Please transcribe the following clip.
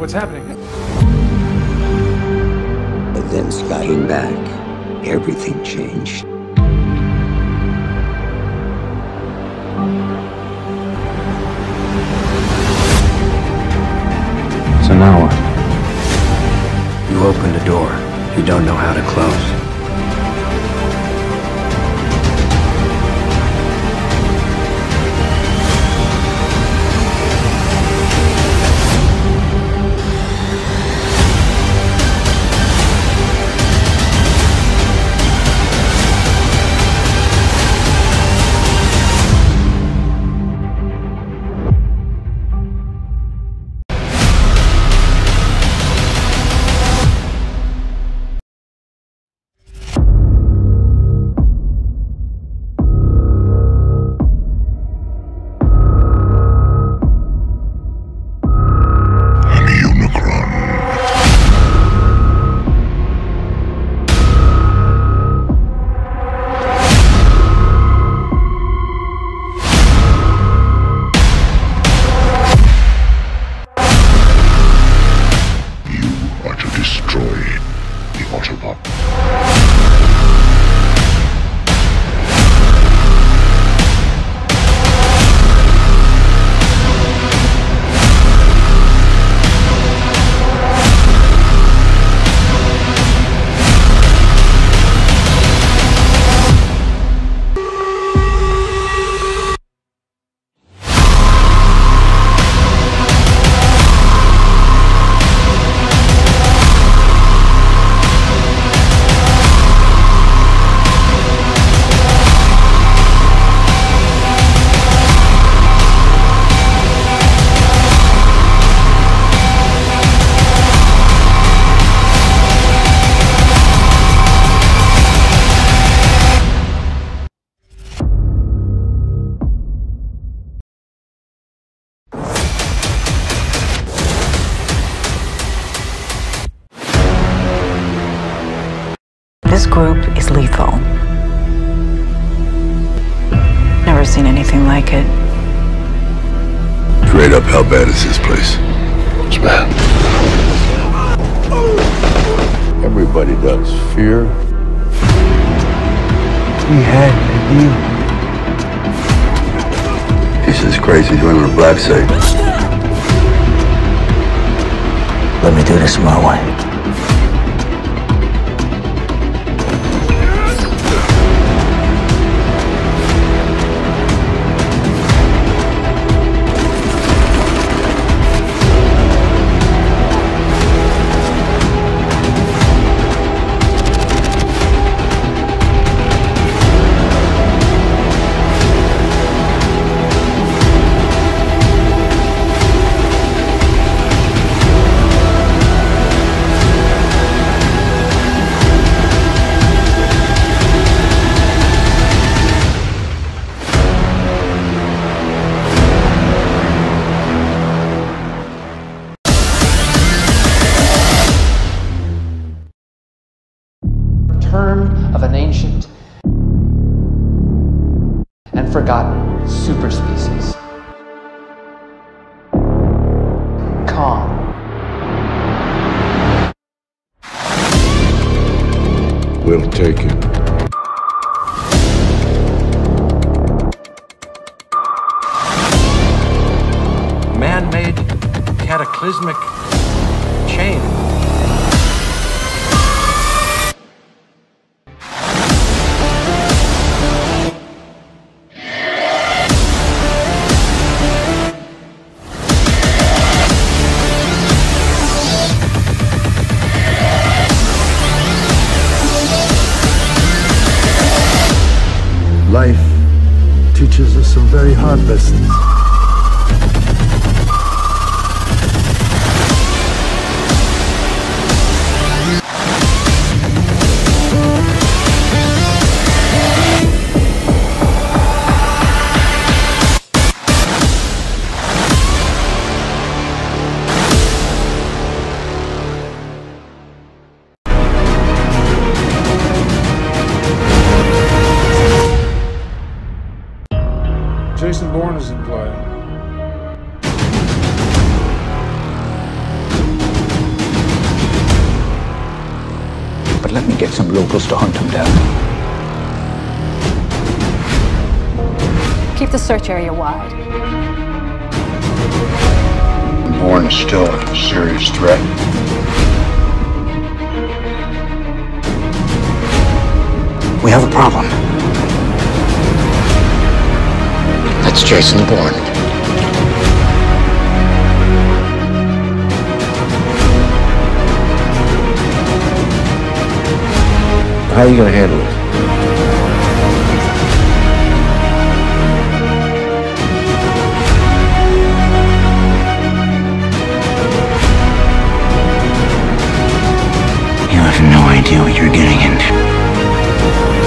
What's happening? Events came back. Everything changed. So now what? You opened a door you don't know how to close. This group is lethal. Never seen anything like it. Straight up, how bad is this place? It's bad. Everybody does. Fear. We had a deal. He's just crazy doing what Black say. Let me do this my way. Term of an ancient and forgotten superspecies. Kong. We'll take it. Man-made cataclysmic chain. Life teaches us some very hard lessons. Jason Bourne is in play. let me get some locals to hunt him down. Keep the search area wide. Bourne is still a serious threat. We have a problem. That's Jason Bourne. How are you gonna handle it? You have no idea what you're getting into.